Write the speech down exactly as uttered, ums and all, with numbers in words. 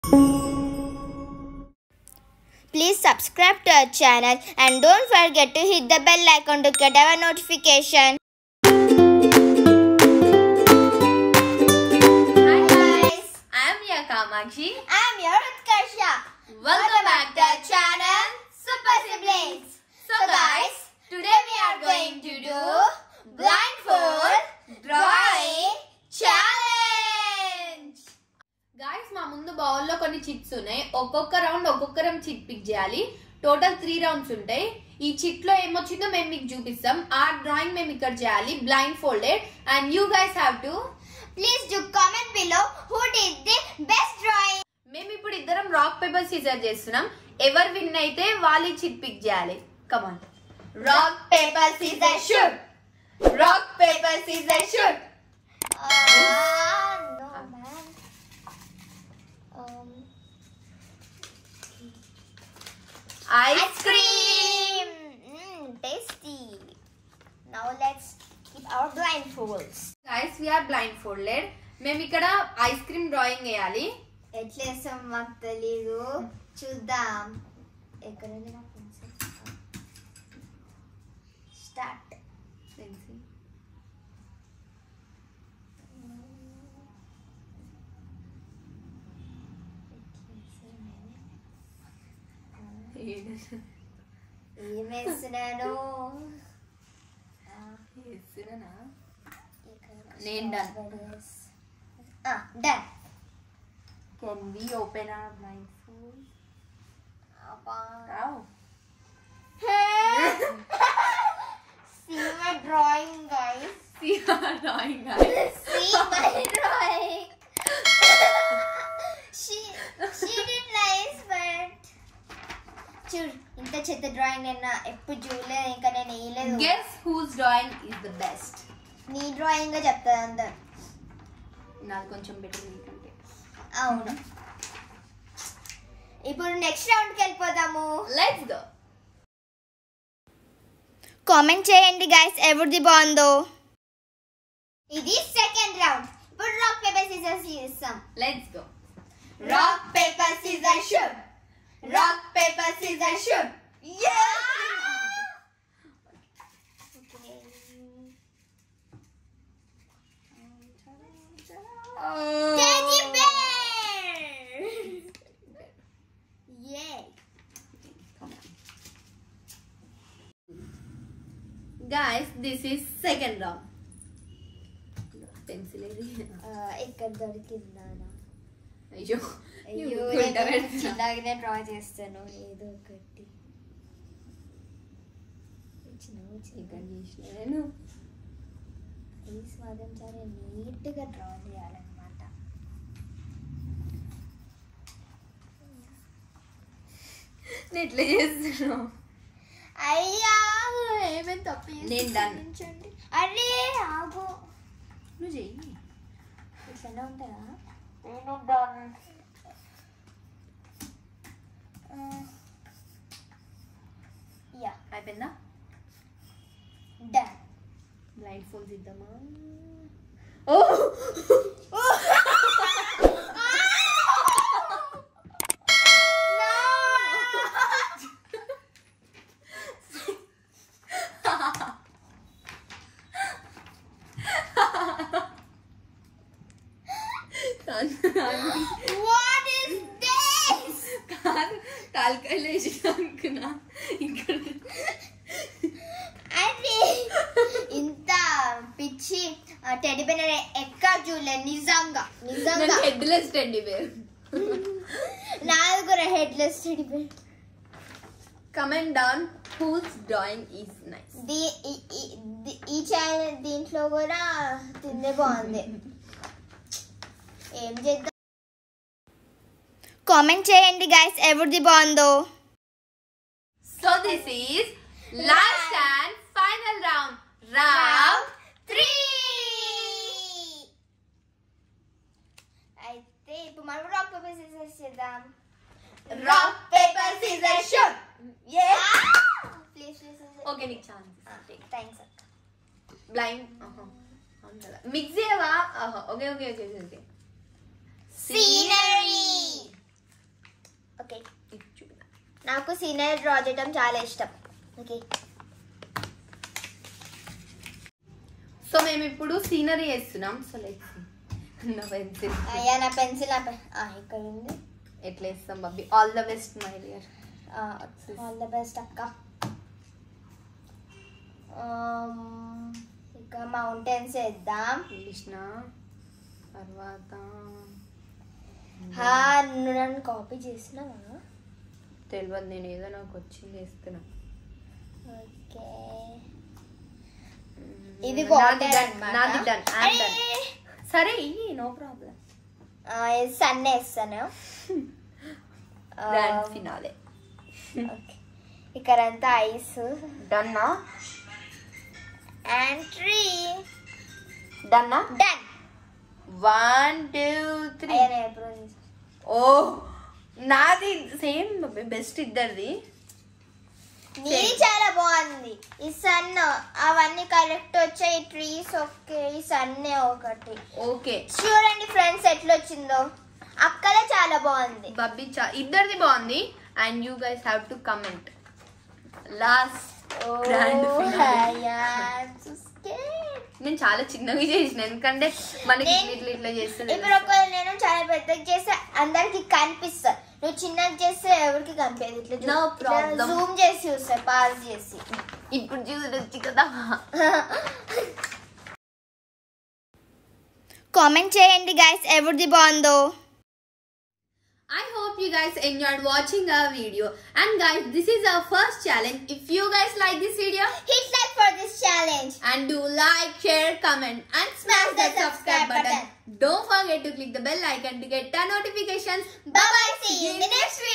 Please subscribe to our channel and don't forget to hit the bell icon to get our notification. Hi guys, I am your Kamakshi. I am your Utkarsha. Welcome back to our channel Super Siblings. So guys, today we are going to do blindfold drawing challenge. Guys, మా ముందు bowl లో కొన్ని chits ఉన్నాయి. ఒక్కొక్క round ఒక్కొక్కరం chit pick చేయాలి. Total three rounds ఉంటాయి. ఈ చిట్ లో ఏమొచ్చిందో మేము మీకు చూపిస్తాం. ఆ డ్రాయింగ్ మేము ఇక్కడ చేయాలి blindfolded and you guys have to Please do comment below who did the best drawing. మేము ఇప్పుడు ఇద్దరం రాక్ పేపర్ సీజర్ చేస్తున్నాం. ఎవరు విన్ అయితే వాళ్ళు చిట్ పిక్ చేయాలి. Come on. Rock, paper, scissors, shoot. Rock paper scissors shoot. Uh, no man. Um, Ice cream. Mm, tasty. Now let's keep our blindfolds. Guys, we are blindfolded. మేము ఇక్కడ ice cream drawing వేయాలి. ఎట్లా వేస్తాం మాకు తెలీదు, చూద్దాం. ఎక్కడ ఉంది నా పెన్సిల్? స్టార్ట్. ఏం వేస్తున్నాను? నేను done. Done. Can we open our blindfold? Wow. See my drawing, guys. See our drawing, guys. See my drawing. she she did nice, but చూడు ఇంత చెత్త డ్రాయింగ్ నేను ఎప్పుడు చూడలేదు, ఇంకా నేను వేయలేదు. Guess whose drawing is the best? నీ డ్రాయింగ్ చెప్తా అందరు. నాది కొంచెం బెటర్ నీకంటే. అవును. ఇప్పుడు నెక్స్ట్ రౌండ్కి వెళ్ళిపోదాము. Let's go. కామెంట్ చేయండి గైస్ ఎవరిది బాగుందో. ఇది సెకండ్ రౌండ్. ఇప్పుడు రాక్ పేపర్ సిజర్స్ చేస్తాం. Let's go. Rock paper scissors shoot. Rock paper scissors shoot. Yeah. Okay. Oh. Teddy bear. Yay. Guys, this is second round. Pencil edi. ఇక్కడ దొరికిందా? అయ్యో అయ్యో చిన్నగానే డ్రా చేస్తాను ఏదో ఒకటి. ఇక్కడ చేసిన నేను ప్లీజ్ మాత్రం చాలా నీట్గా డ్రా చేయాలన్నమాట. నేను ఇట్లా చేస్తున్నాను. అయ్యా ఏమేమి తప్పు నేను డన్. అరే ఆగు, నువ్వు చెయ్యి. ఇట్లనే ఉంటుందా? నేను డన్. యా అయిపోయిందా? డన్. బ్లైండ్ ఫోల్డ్ ఇద్దామా? ఓ What is this? కాల్కులేషన్ అనుకున్నా. ఇక్కడ అరే ఇంత పిచ్చి టెడ్డీ బేర్ ఎక్కడ చూడలేదు నిజంగా. నిజంగా హెడ్లెస్ టెడ్డీ బేర్. నాది కూడా headless teddy bear. Comment down whose drawing is nice. ఈ ఛానల్ దీంట్లో కూడా తిందే బాగుంది. ఏం చేద్దాం? కామెంట్ చేయండి గైస్ ఎవరిది బాగుందో. So this is last and final round. Round three. అయితే ఇప్పుడు మనం రాక్ పేపర్ సిజర్స్ చేద్దాం. Rock paper scissors shoot. Yeah. Please please. Okay, నీకు ఛాన్స్. థాంక్స్ అక్క. బ్లైండ్ మిక్స్ చేయవా? Okay okay okay okay. Scenery. నాకు సీనరీ డ్రా చేయడం చాలా ఇష్టం. ఓకే, సో మేము ఇప్పుడు సీనరీ వేస్తున్నాం. సో లెట్స్ నా పెన్సిల్ అయ్యా నా పెన్సిల్ ఇక్కడ ఉంది. ఎట్లా వేస్తాం బబ్బీ? All the best my dear. All the best అక్క. ఇక మౌంటైన్స్ వేద్దాం. కృష్ణ తర్వాత నువ్వు నన్ను కాపీ చేసినావా? తెలియదు, నేను ఏదో నాకు వచ్చింది వేస్తున్నా. ఓకే, ఇది నాది డన్. సరే నో ప్రాబ్లం. సన్ వేస్తాను. Grand finale. ఇక్కడంతా ఐస్. డన్నా? And tree. డన్నా? డన్. One two three. ఓ నాది సేమ్ బెస్ట్ ఇద్దరిది. నీది చాలా బాగుంది. ఈ సన్ అవన్నీ కరెక్ట్ వచ్చాయి. ట్రీస్ ఓకే, ఈ సన్నే ఒకటి. ఓకే చూడండి ఫ్రెండ్స్ ఎట్లా వచ్చిందో. అక్కడే చాలా బాగుంది. బబ్బీ చా ఇద్దరిది బాగుంది. And you guys have to comment. Last grand నేను చాలా చిన్నగా చేసిన, ఎందుకంటే మనకి ఇట్లా ఇట్లా చేస్తుంది. ఇప్పుడు ఒకవేళ నేను చాలా పెద్దగా చేస్తే అందరికి కనిపిస్తా, నువ్వు చిన్నగా చేస్తే ఎవరికి కనిపించదు. ఇట్లా జూమ్ చేసి చూస్తా, పాస్ చేసి. ఇప్పుడు చూడొచ్చు కదా. కామెంట్ చేయండి గైస్ ఎవరిది బాగుందో. I hope you guys enjoyed watching our video. And guys, this is our first challenge. If you guys like this video, hit like for this challenge. And do like, share, comment and smash that subscribe button. Don't forget to click the bell icon to get our notifications. Bye bye. See you in the next video.